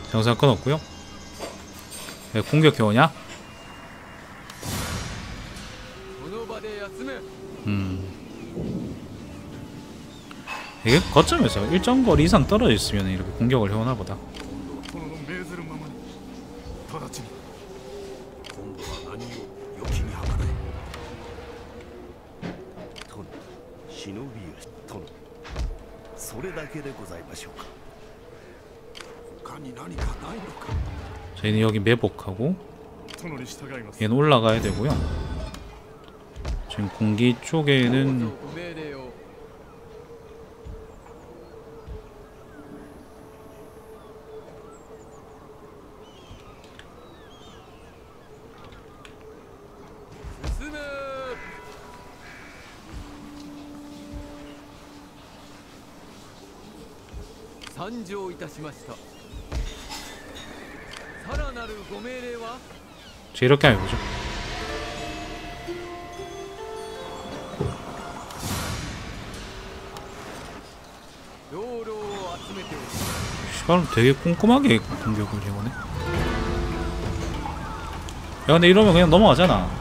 영상 끊었고요. 왜 공격해오냐? 이게 거점에서 일정 거리 이상 떨어져 있으면 이렇게 공격을 해오나 보다. 저희는 여기 매복하고 얘는 올라가야 되고요. 지금 공기 쪽에는 자, 이렇게 해보죠. 시간을 되게 꼼꼼하게 공격을 해오네. 야, 근데 이러면 그냥 넘어가잖아.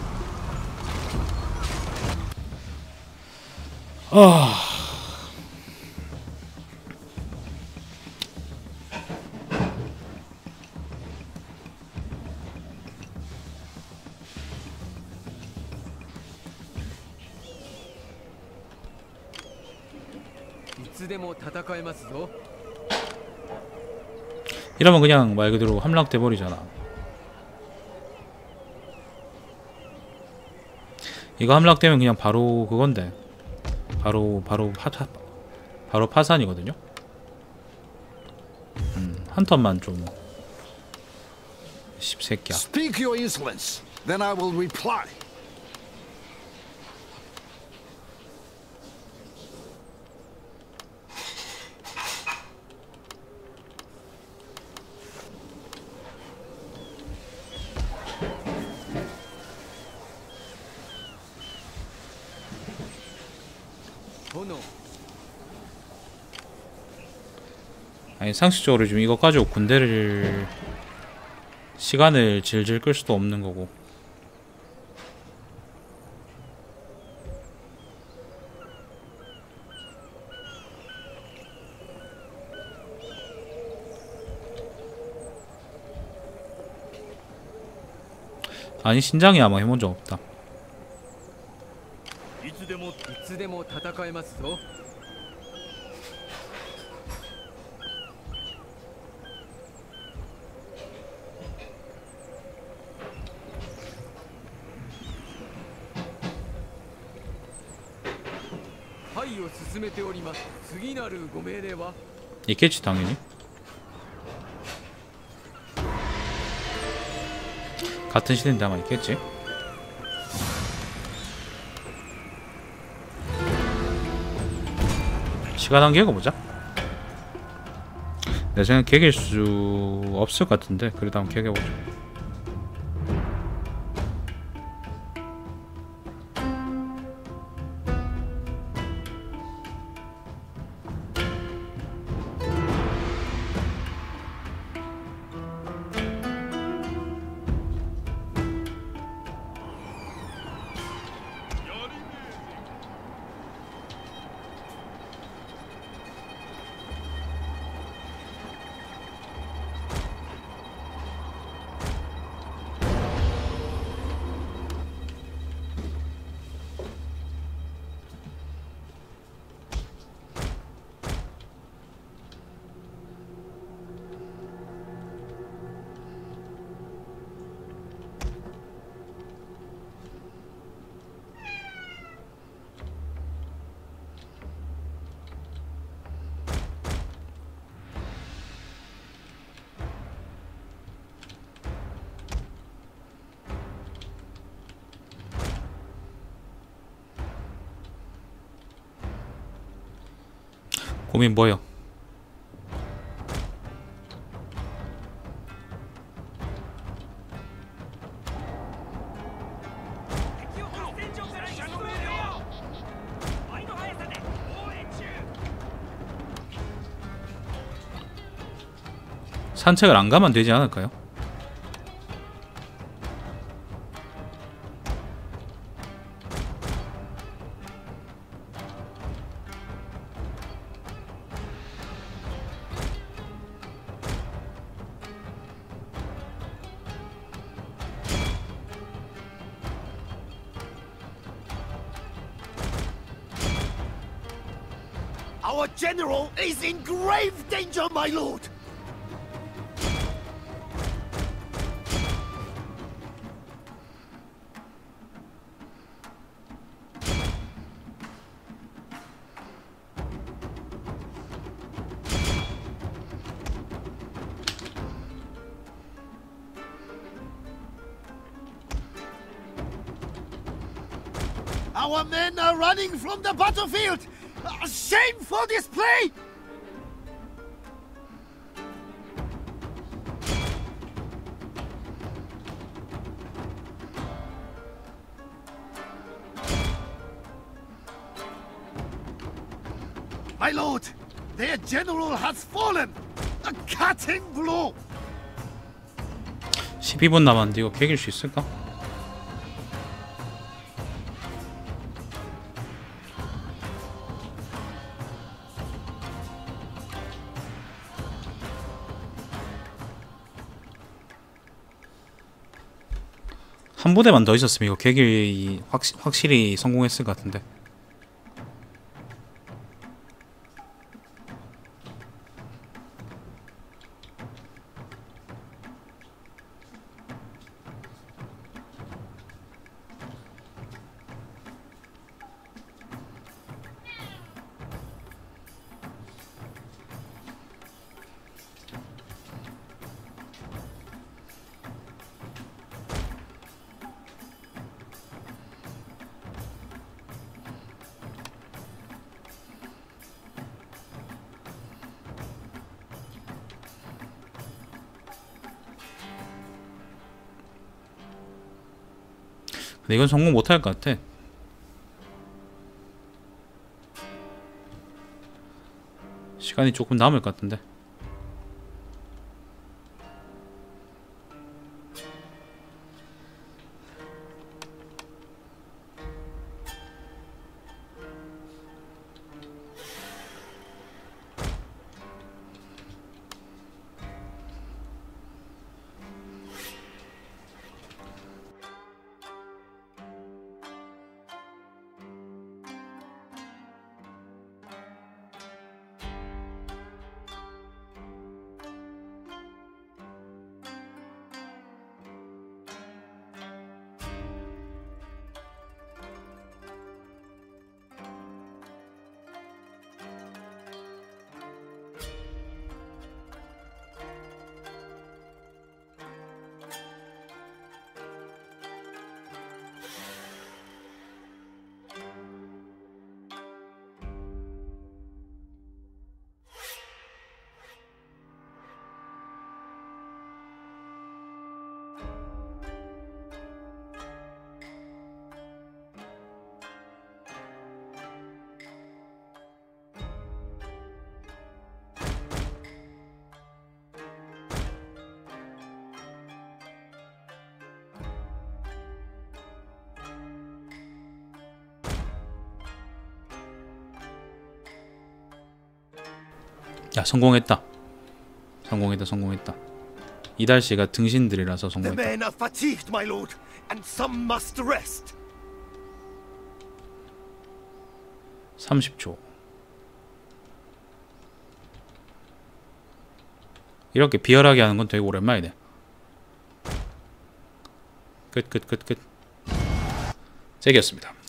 이러면 그냥 말 그대로 함락돼 버리잖아. 이거 함락되면 그냥 바로 그건데 바로 파산이거든요. 한 턴만 좀 씹새끼야. Speak your insolence, then I will reply. 아니 상식적으로 지금 이거 가지고 군대를 시간을 질질 끌 수도 없는 거고. 아니 신장이 아마 해본 적 없다. 있겠지 당연히. 같은 시대인데 아마 있겠지. 시간 한개 해보자. 내 생각 개길 수 없을 것 같은데 그래도 한번 개겨보자. 고민 뭐요? 산책을 안 가면 되지 않을까요? Our general is in grave danger, my lord! Our men are running from the battlefield! A shameful display! My lord, their general has fallen! A cutting blow! 12분 남았는데 이거 개길 수 있을까? 한 부대만 더 있었으면 이거 개길이 확실히 성공했을 것 같은데. 근데 이건 성공 못할 것 같아. 시간이 조금 남을 것 같은데. 야, 성공했다. 성공했다. 이달씨가 등신들이라서 The 성공했다. men are fatigued, my lord, and some must rest. 30초. 이렇게 비열하게 하는 건 되게 오랜만이네. 끝. 잭이었습니다.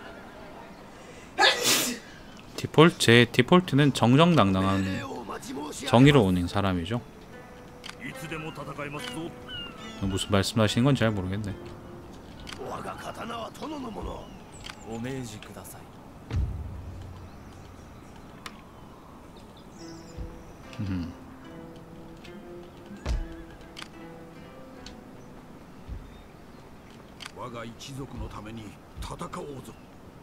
제 디폴트는 정정당당한 정의로운 사람이죠. いつでも戦えますぞ。 무슨 말씀하시는 건 잘 모르겠네. 我が刀は殿のもの。 お命じください。 我が一族のために戦おうぞ。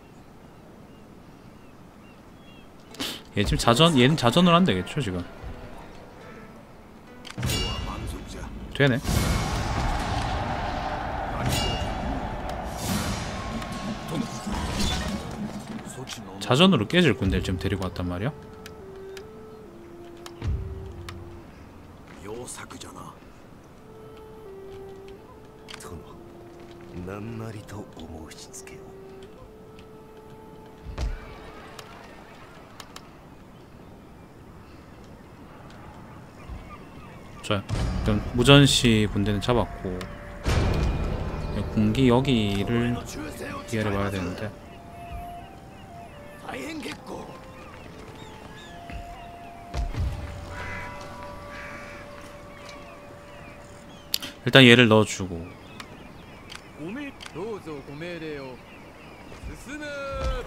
얘 지금 얘는 자전을 안 되겠죠 지금. 今日は満足じゃ。 되네. 자전으로 깨질 군대를 지금 데리고 왔단 말이야? 良作じゃな。 殿、何なりとお申し付けを。 자, 일단 무전시 군대는 잡았고 군기 여기를 기다려봐야 되는데 大変結構。 일단 얘를 넣어주고 ご命どうぞご命令を。進む。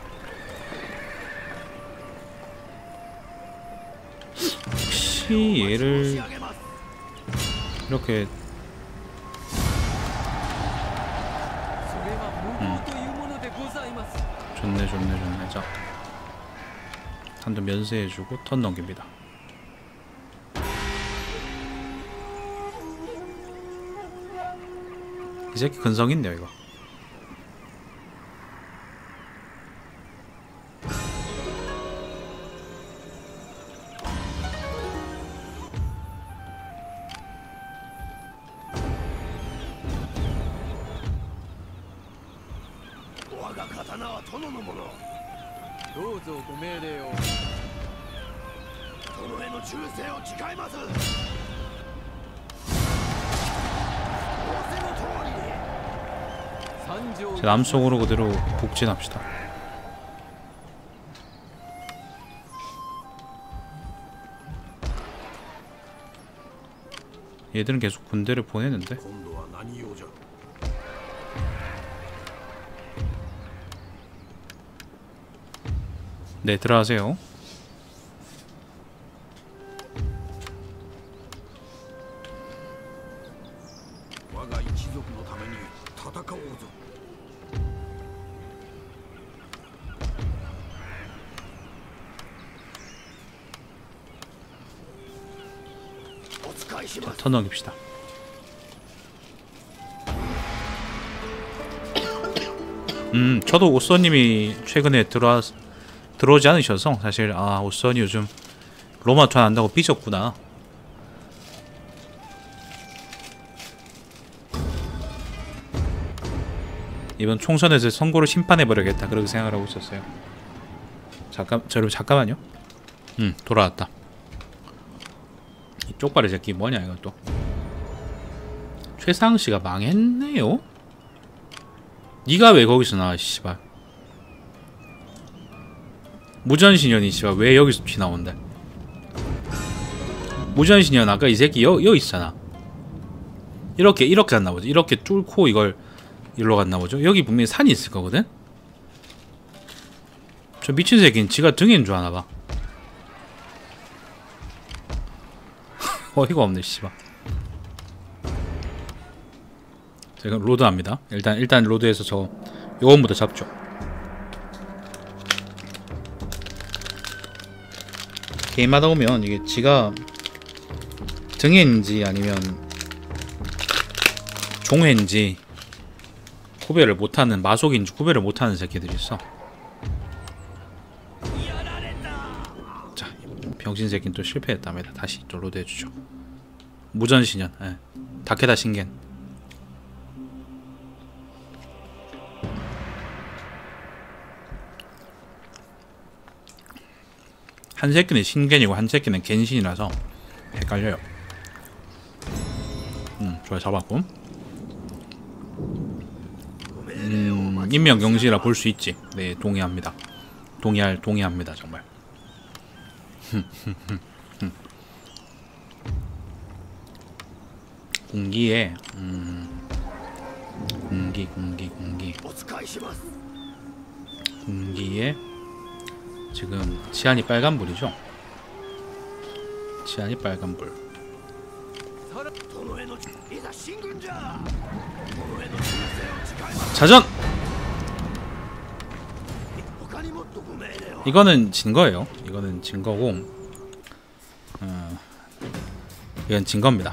혹시 얘를 이렇게 それは無謀というものでございます。 좋네. 자, 한번 면세해주고 턴 넘깁니다. 이 새끼 근성 있네요 이거. 자, 남쪽으로 그대로 북진합시다. 얘들은 계속 군대를 보내는데. 네, 들어가세요. 자, 턴 넘깁시다. 저도 오쏘님이 최근에 들어오지 않으셔서 사실 오쏘니 요즘 로마투안 한다고 삐졌구나. 이번 총선에서 선거를 심판해버려야겠다 그렇게 생각을 하고 있었어요. 잠깐만요. 돌아왔다. 이 쪽발이 새끼 뭐냐 이것도. 최상씨가 망했네요? 니가 왜 거기서 나와 씨발. 무전신현이 씨발 왜 여기서 피 나온대. 무전신현 아까 이 새끼 여기 있잖아. 이렇게 갔나보죠. 이렇게 뚫고 이걸 일로 갔나보죠. 여기 분명히 산이 있을 거거든. 저 미친 새끼는 지가 등인 줄 아나봐. 어이가 없네 씨발. 제가 로드합니다. 일단 로드에서 저 요원부터 잡죠. 게임하다 보면 이게 지가 등인지 아니면 종회인지 구별을 못하는, 마속인지 구별을 못하는 새끼들이 있어. 자, 병신 새끼는 또 실패했답니다. 다시 또 로드 해주죠. 무전신현, 다케다 신겐. 한 새끼는 신겐이고 한 새끼는 겐신이라서 헷갈려요. 좋아요, 잡았고. 인명경시라 볼 수 있지. 네, 동의합니다. 동의합니다, 정말. 공기에 공기 お使いします 공기에 지금 치안이 빨간불이죠. 치안이 빨간불. 殿へのいざ進軍じゃ殿への忠誠を誓います 자전! 他にもっとご命令を 이거는 진 거예요. 이거는 진 거고, 이건 진 겁니다.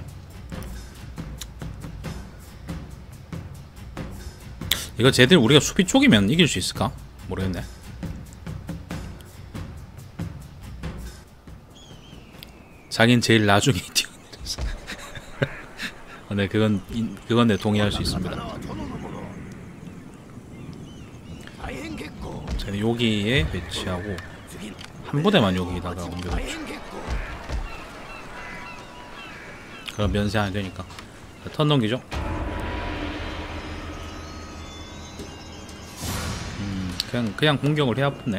이거 쟤들 우리가 수비 쪽이면 이길 수 있을까? 모르겠네. 자긴 제일 나중에 뛰어내렸어. 네, 그건 내 동의할 수 있습니다. 大変結構 쟤는 여기에 배치하고 한 부대만 여기다가 옮겨놓죠. 大変結構 그럼 면세 안 되니까. 자, 턴 넘기죠. 그냥 공격을 해야 아프네.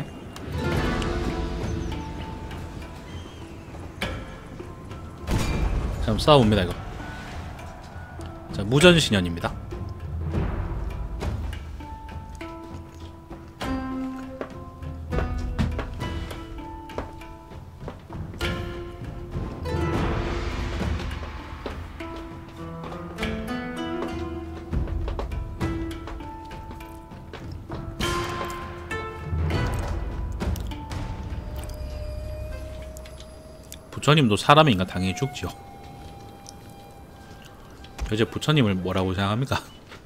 자, 한번 싸워봅니다 이거. 자, 무전신현입니다. 부처님도 사람인가 당연히 죽지요. 도대체 부처님을 뭐라고 생각합니까?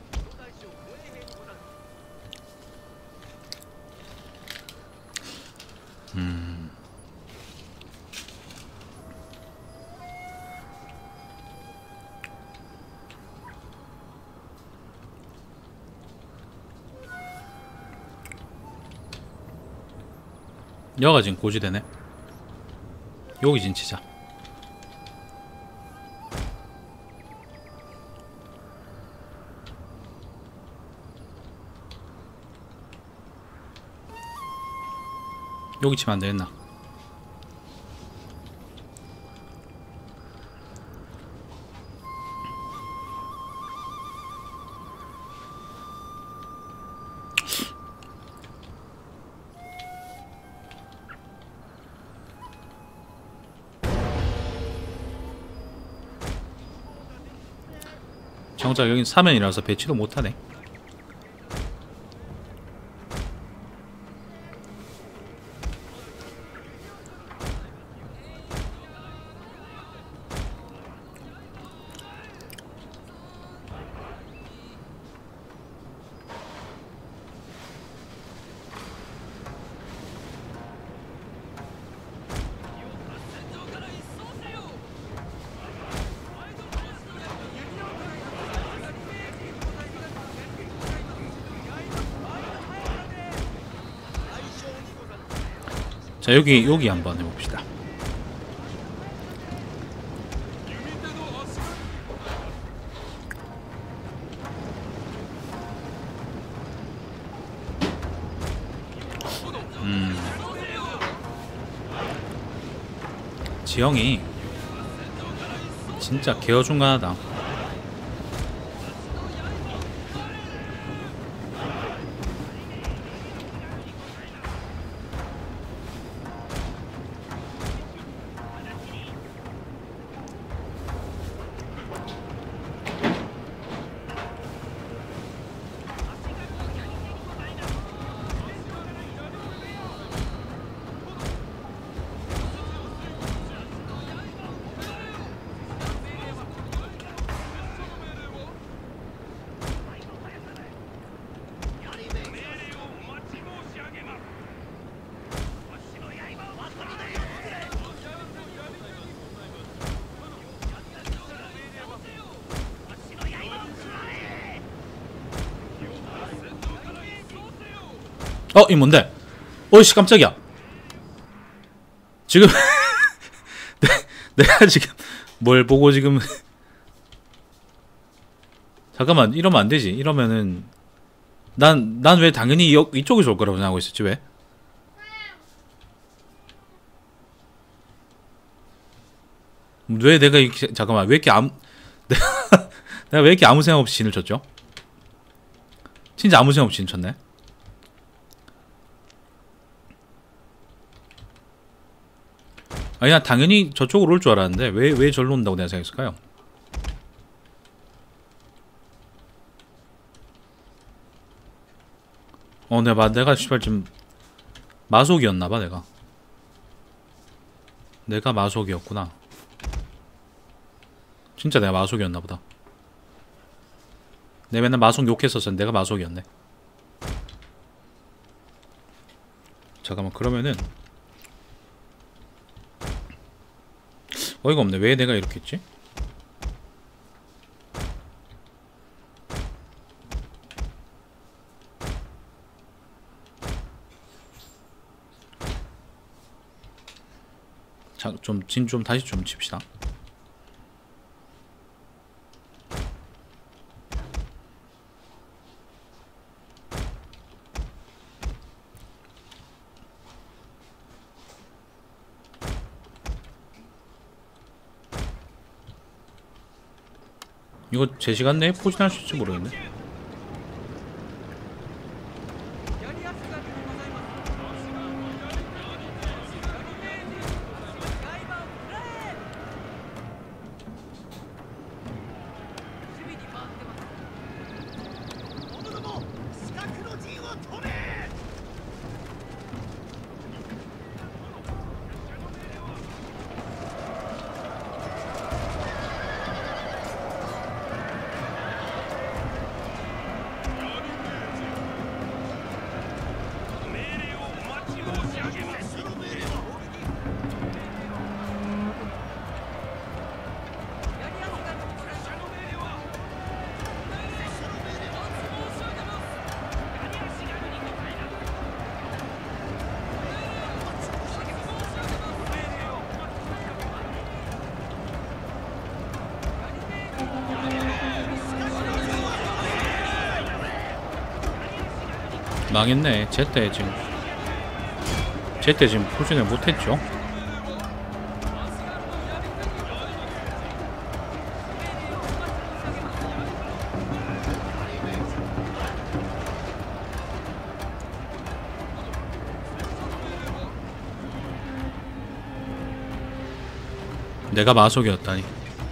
여가 지금 고지되네. 여기 진치자. 여기 치면 안 되겠나? 정작 여긴 사면이라서 배치도 못하네. 자, 여기 한번 해봅시다. 지형이 진짜 개어중간하다. 이 뭔데? 어이씨, 깜짝이야. 지금 내가 지금 뭘 보고 지금 잠깐만, 이러면 안 되지. 이러면은 난 왜 당연히 이쪽에서 올 거라고 생각하고 있었지. 왜 내가 이렇게, 잠깐만, 왜 이렇게 내가 왜 이렇게 아무 생각 없이 진을 쳤죠? 진짜 아무 생각 없이 진 쳤네. 아니 난 당연히 저쪽으로 올 줄 알았는데 왜 절로 온다고 내가 생각했을까요? 내가 씨발 지금 마속이었나봐. 내가 마속이었구나. 진짜 내가 마속이었나보다. 내가 맨날 마속 욕했었었는데 내가 마속이었네. 잠깐만, 그러면은 어이가 없네. 왜 내가 이렇게 했지? 자, 좀 다시 좀 칩시다. 이거 제 시간 내에 포진할 수 있을지 모르겠네. 망했네. 제때 지금 포진을 못했죠. 내가 마속이었다니.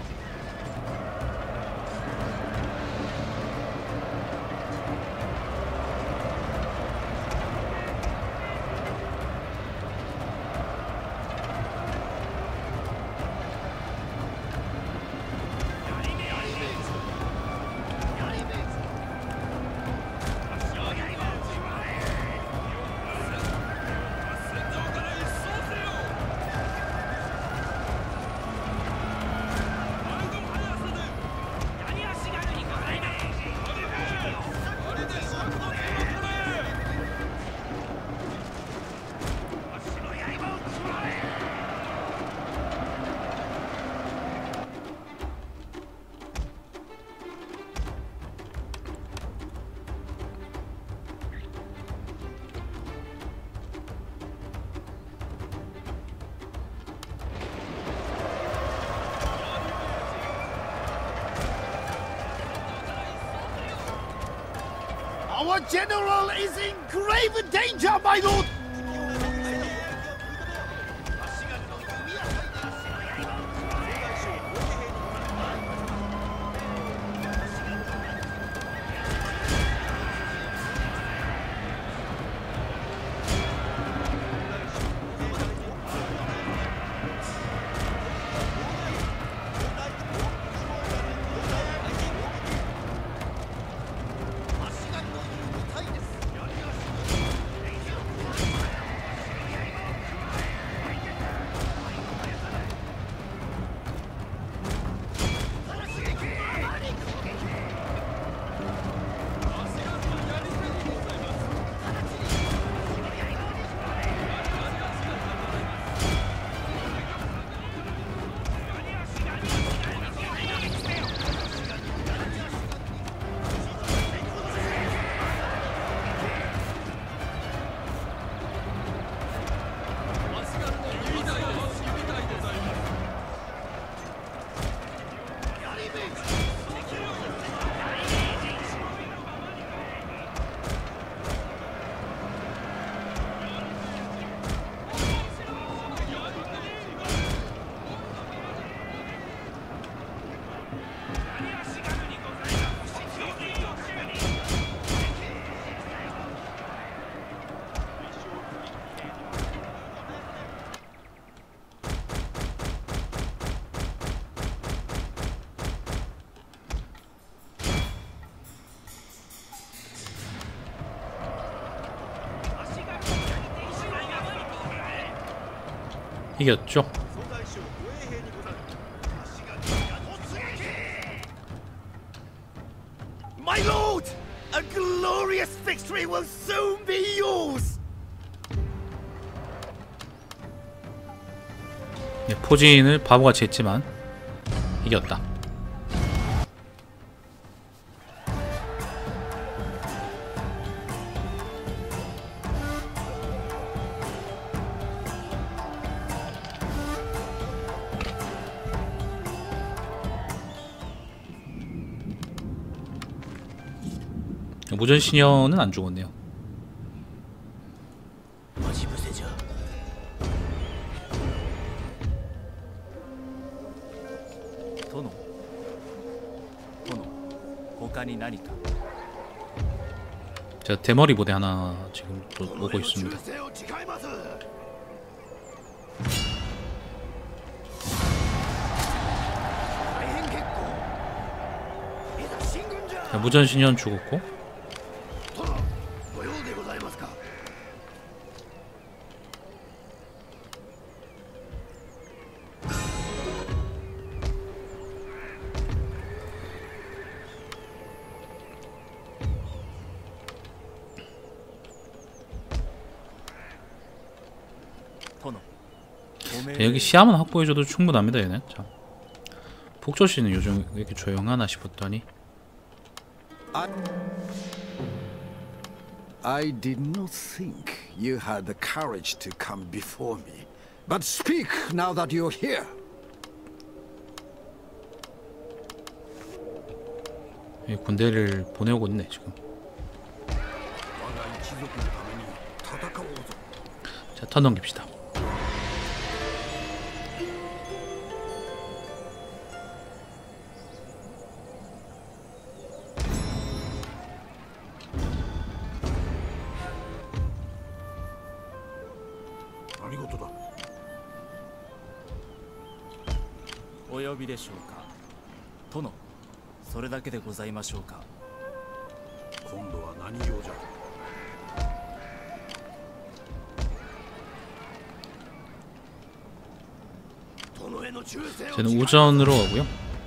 Our general is in grave danger, my lord! 이겼죠. My lord! A glorious victory will soon be yours! 네, 포진을 바보같이 했지만 이겼다. 무전시녀는 안 죽었네요. 待ち伏せじゃ。 殿殿他に何か 제가 대머리 부대 하나 지금 또 오고 있습니다. 忠誠を誓います。大変結構。いざ進軍じゃ。 자, 무전시녀는 죽었고 殿、ご用でございますか。 殿 자, 여기 시야만 확보해줘도 충분합니다. 얘는. 자, 폭조씨는 요즘 왜 이렇게 조용하나 싶었더니 I did not think you had the courage to come before me. But speak now that you're here. 이 군대를 보내오고 있네 지금. 我が一族のために戦おうぞ。 자, 턴 넘깁시다. 나리고토다. お呼びでしょうか殿それだけでございましょうか今度は何用じゃ。 殿への忠誠を。 저는 우전으로 가고요.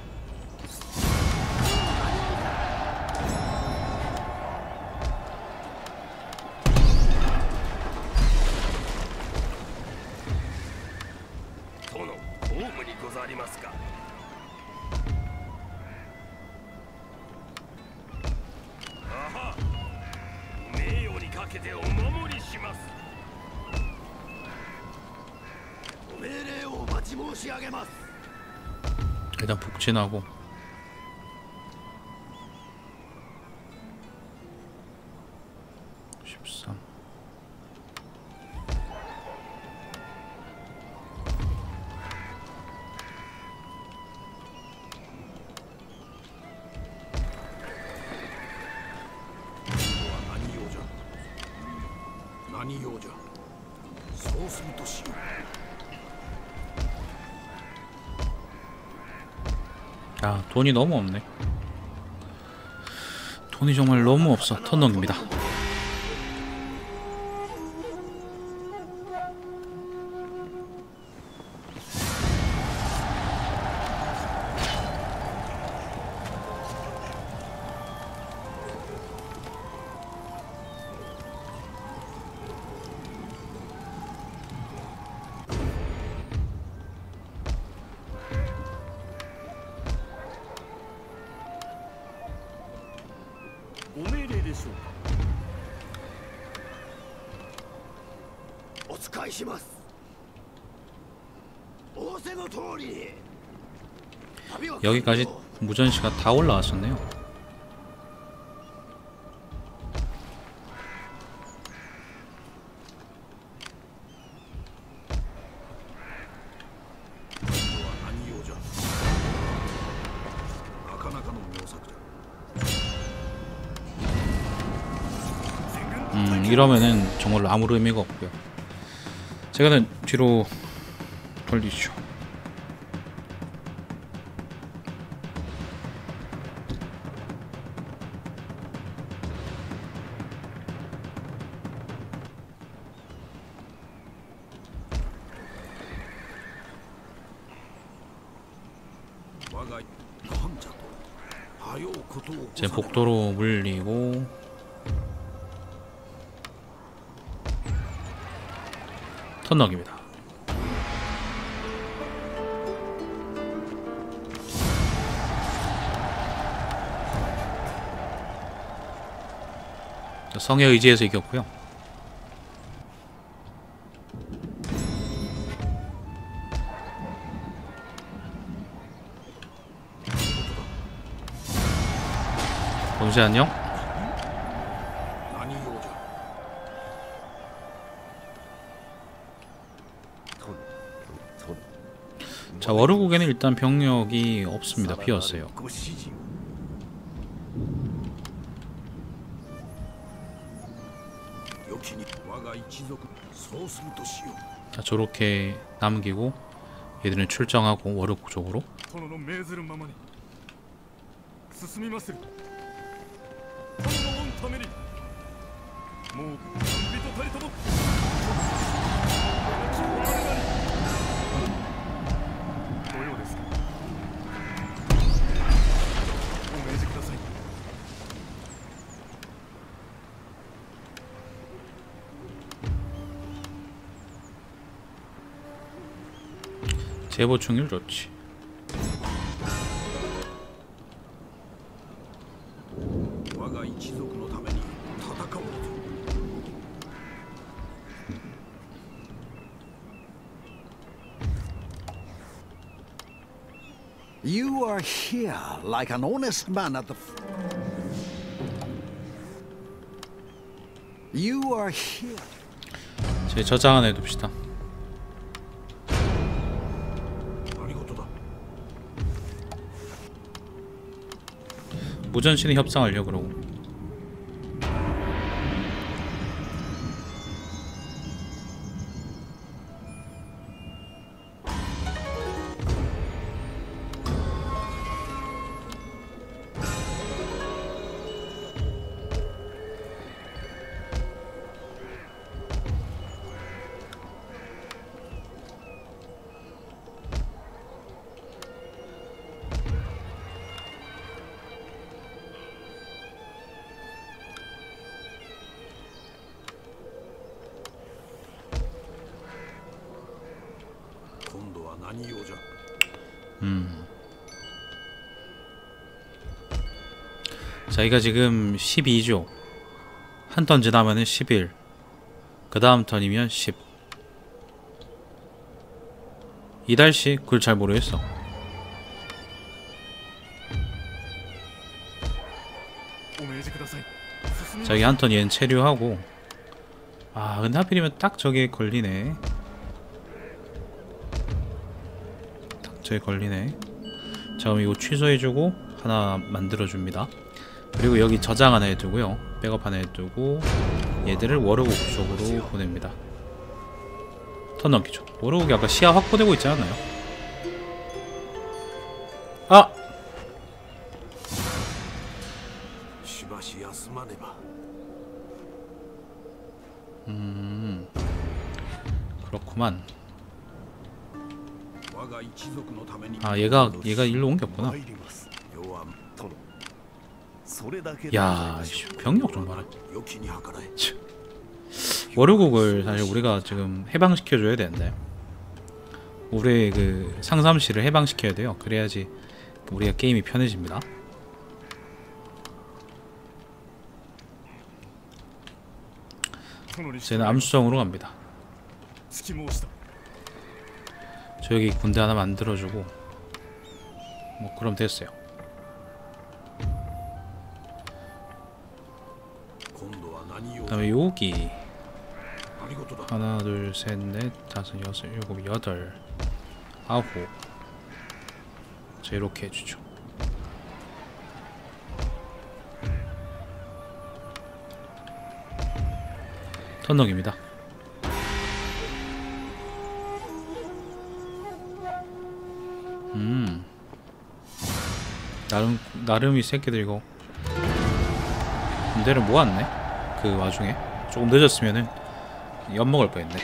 일단 북진하고 야, 돈이 너무 없네. 돈이 정말 너무 없어. 턴 넘깁니다. 여기까지 무전시가 다 올라왔었네요. 이러면은 정말로 아무 의미가 없고요. 제가는 뒤로 돌리죠. 제 복도로 물리고 턴너기입니다. 성에 의지해서 이겼고요. 동시 안녕. 자, 워르국에는 일단 병력이 없습니다. 비었어요. 자, 저렇게 남기고 얘들은 출정하고 워르국 쪽으로. 殿の命ずるままに進みまする。殿の御ためにもう人たりともご用ですか。お命じください。 재보충률 좋지. You are here like an honest man at the. You are here. 제 저장 안에 둡시다. 무전신에 협상하려고 그러고. 저희가 지금 12죠. 한 턴 지나면은 11. 그 다음 턴이면 10. 이달씩 그걸 잘 모르겠어. 자기 한 턴 얘는 체류하고. 아, 근데 하필이면 딱 저게 걸리네. 딱 저게 걸리네. 자, 그럼 이거 취소해주고 하나 만들어줍니다. 그리고 여기 저장 하나 해두고요. 백업 하나 해두고 얘들을 워르국 쪽으로 보냅니다. 턴 넘기죠. 워르국이 아까 시야 확보되고 있지 않았나요? 아! 그렇구만. 아, 얘가 일로 옮겼구나. 야, 병력 좀 봐라. 워르국을 사실 우리가 지금 해방시켜줘야 되는데, 우리의 그 상삼시를 해방시켜야 돼요. 그래야지 우리가 게임이 편해집니다. 쟤는 암수성으로 갑니다. 저 여기 군대 하나 만들어주고 뭐 그럼 됐어요. 그 다음에 여기 하나 둘 셋 넷 다섯 여섯 일곱 여덟 아홉. 자, 이렇게 해주죠. 턴넉입니다. 나름 이 새끼들 이거 군대를 모았네. 그 와중에 조금 늦었으면은 엿먹을 뻔했네.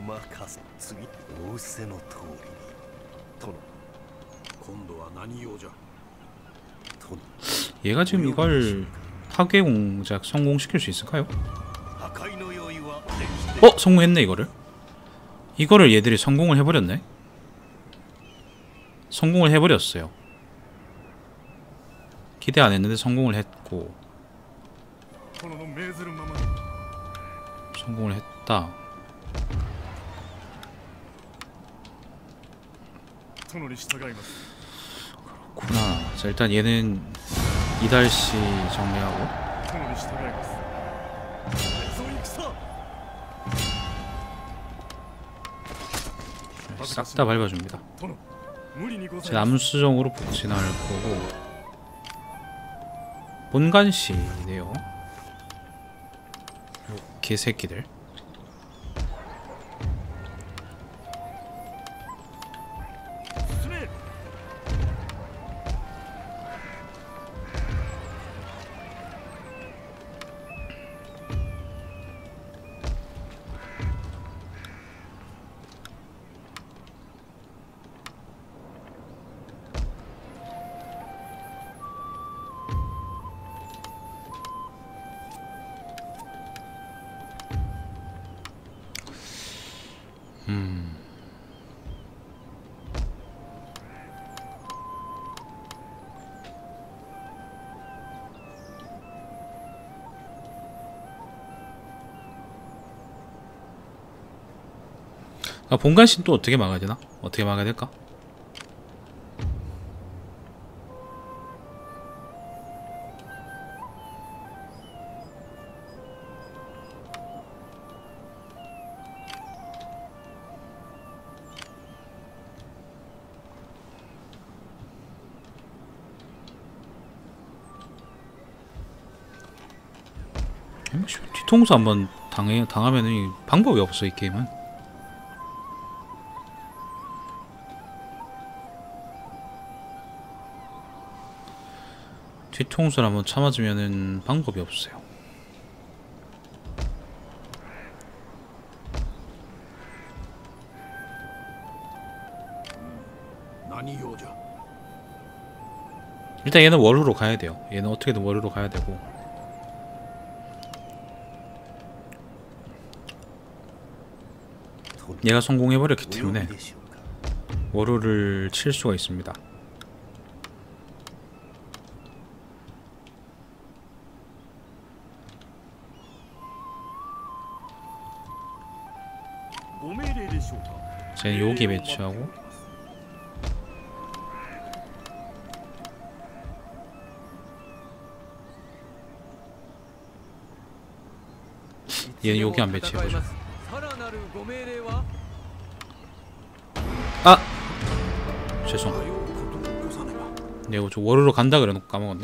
任せ次仰せの通りに殿今度は何用じゃ殿 얘가 지금 이걸 파괴 공작 성공시킬 수 있을까요? 破壊の用意はできて 성공했네 이거를. 이거를 얘들이 성공을 해버렸네. 성공을 해버렸어요. 기대 안 했는데 성공을 했고 殿の命ずるままに 성공을 했다. 殿に従います 구나. 자 일단 얘는 이달씨 정리하고 殿に従いますそう戦 싹 다 밟아줍니다. 殿無理にござ 제 います 남수정으로 복진할 거고 본관씨네요. 개새끼들. 아, 본관신 또 어떻게 막아야 되나? 어떻게 막아야 될까? 뒤통수 한번 당하면은 방법이 없어 이 게임은. 뒤통수를 한번 참아주면은 방법이 없어요. 일단 얘는 월후로 가야 돼요. 얘는 어떻게든 월후로 가야 되고. 얘가 성공해버렸기 お呼び 때문에 でしょうか 월후를 칠 수가 있습니다. 쟤는 여기 배치하고 얘는 여기 안 배치해보죠. 아! 죄송. 내가 저 월으로 간다 그래놓고 까먹었네.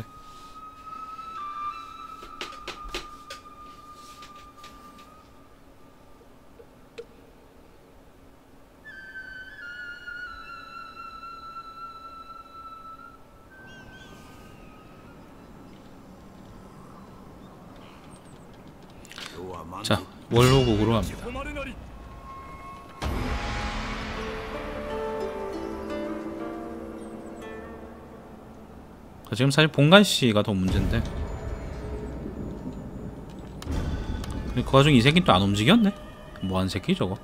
자, 월로국으로 갑니다. 지금 사실 본관씨가 더 문제인데 그 와중에 이 새끼는 또 안 움직였네? 뭐하는 새끼 저거?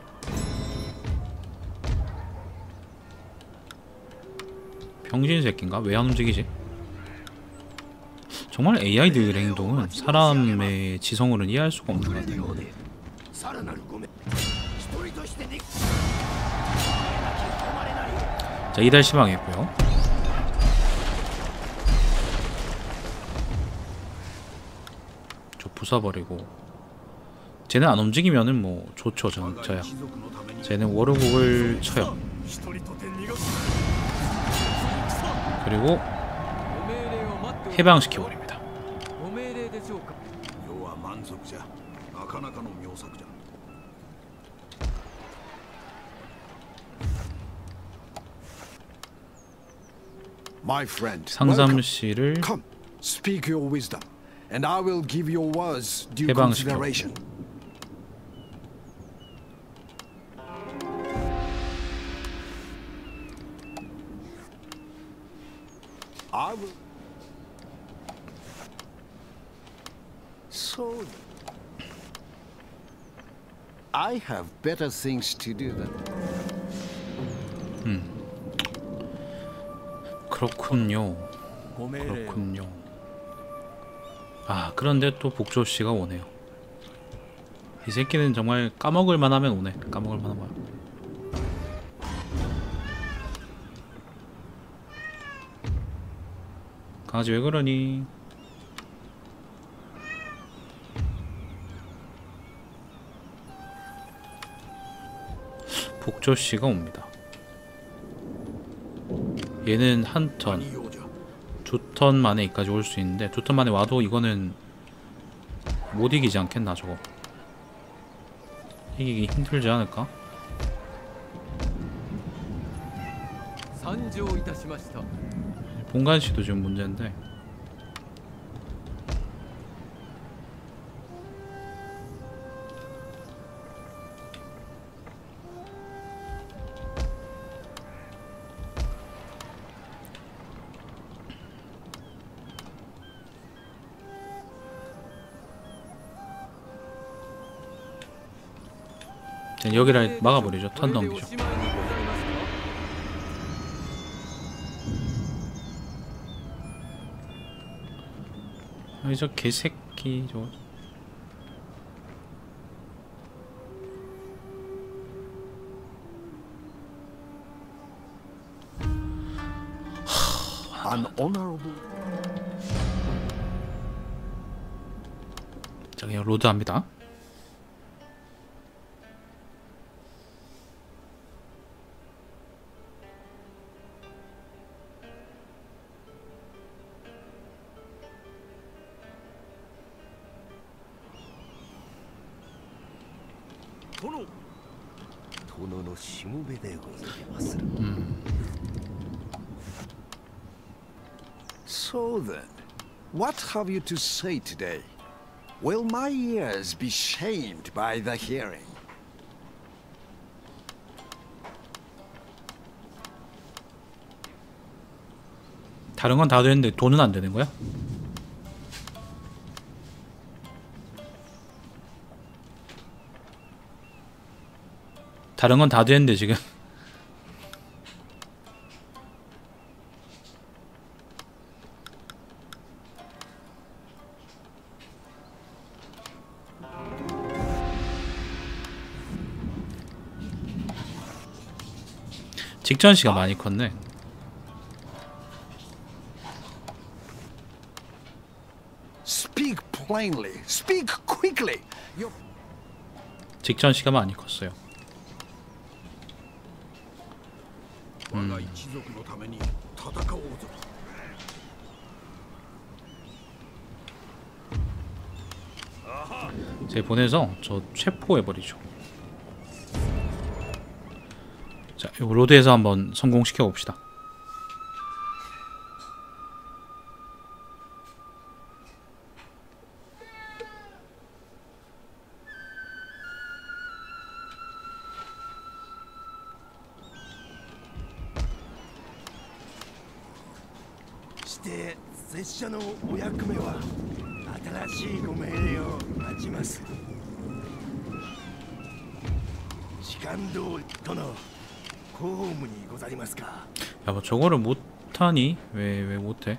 병신 새끼인가? 왜 안 움직이지? 정말 AI들의 행동은 사람의 지성으로는 이해할 수가 없는 것 같아요. 자, 이달 시방했고요. 저 부숴버리고 쟤는 안 움직이면은 뭐 좋죠. 저야 쟤는 월요국을 쳐요. 그리고 해방시켜버립니다. My friend, 상삼씨를 come, speak your wisdom, and I will give your words due 해방시켜. consideration. I have better things to do than. 그렇군요. ご命令を 그렇군요. 아, 그런데 또 복조 씨가 오네요. 이 새끼는 정말 까먹을 만하면 오네. 까먹을 만하면. 강아지 왜 그러니? 복조 씨가 옵니다. 얘는 한 턴, 두 턴 만에 여기까지 올 수 있는데 두 턴 만에 와도 이거는 못 이기지 않겠나 저거. 이기기 힘들지 않을까? 参上いたしました 본관 씨도 지금 문제인데. 여기를 막아버리죠. 턴 これでお 넘기죠. しまいにございますか 아니 저 개새끼 저. An honorable. 자 그냥 로드합니다. Tono. 殿のしもべでございまする。 So then, what have you to say today? Will my ears be shamed by the hearing? 다른 건 다 되는데 돈은 안 되는 거야? 다른 건 다 되는데 지금. 직전 시가 많이 컸네. Speak plainly. Speak quickly. Your 직전 시가 많이 컸어요. 我が一族のために戦おうぞ。 제 보내서 저 체포해버리죠. 자, 이거 로드에서 한번 성공시켜 봅시다. して拙者のお役目は新しいご命令を待ちます。時間通り殿、公務にござりますか。 야, 뭐 저거를 못하니? 왜 못해?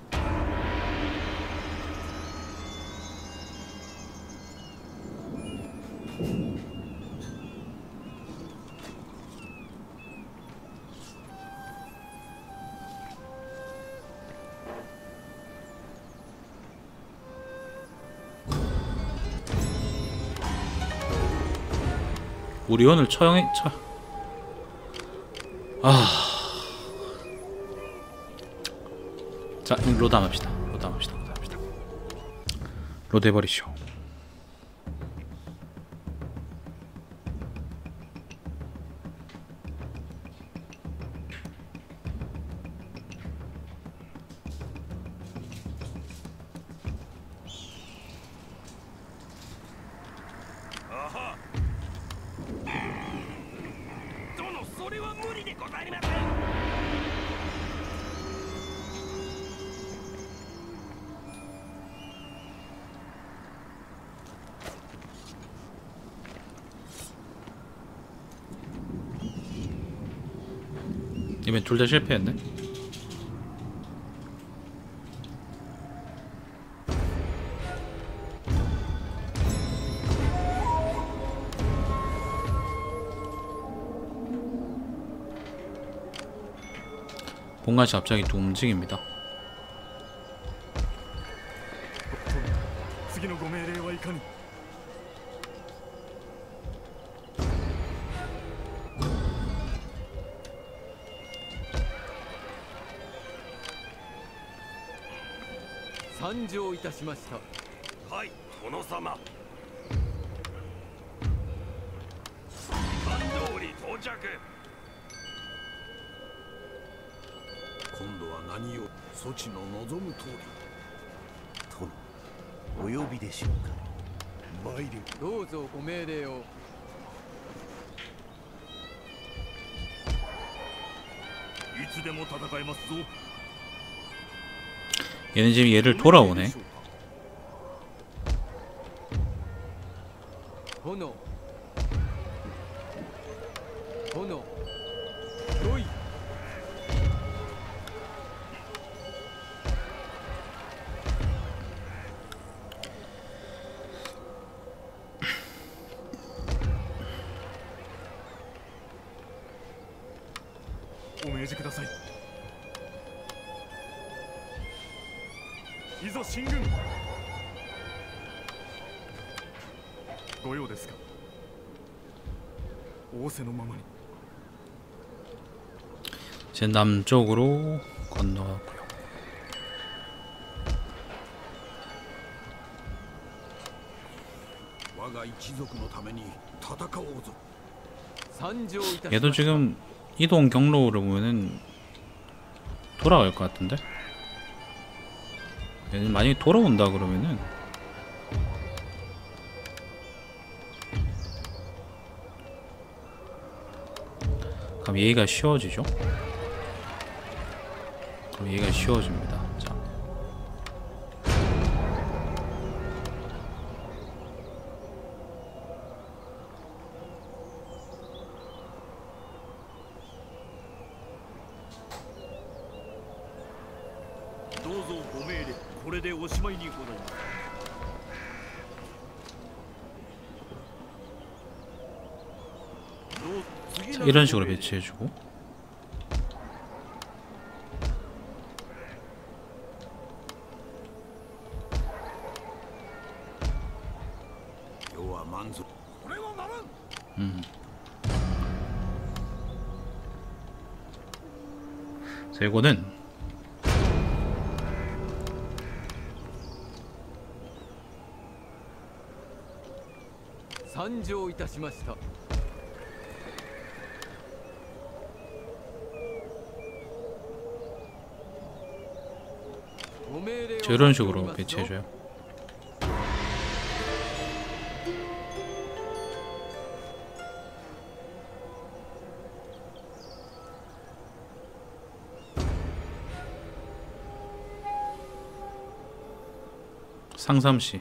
오리온을 처형해. 자, 로드 안 합시다. 로드 안 합시다. 로드 해버리시오. 이번엔 둘 다 실패했네. 본가시 갑자기 또 움직입니다. 次のご命令はいかに。 参上いたしました。 はい、殿様。通り到着。 今度は何を措置の望む通り。 殿、お呼びでしょうか。参る。 どうぞご命令を。 いつでも戦えますぞ。 얘는 지금 얘를 돌아오네. 殿。殿。よい。 お命じください。いざ進軍。ご用ですか。仰せのままに。 제 남쪽으로 건너가고요. 얘도 지금 이동 경로를 보면은 돌아갈 것 같은데? 얘는 만약에 돌아온다 그러면은 그럼 얘가 쉬워지죠? 그럼 얘가 쉬워집니다. 자. 자, 이런 식으로 배치해주고 자, 이거는 参上いたしました。 자, 이런 식으로 배치해줘요. 상삼시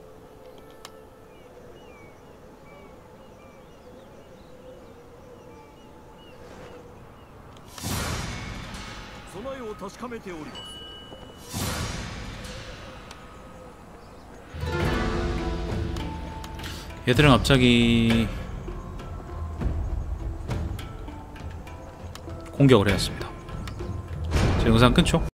얘들은 갑자기 공격을 해왔습니다. 자, 영상 끊죠?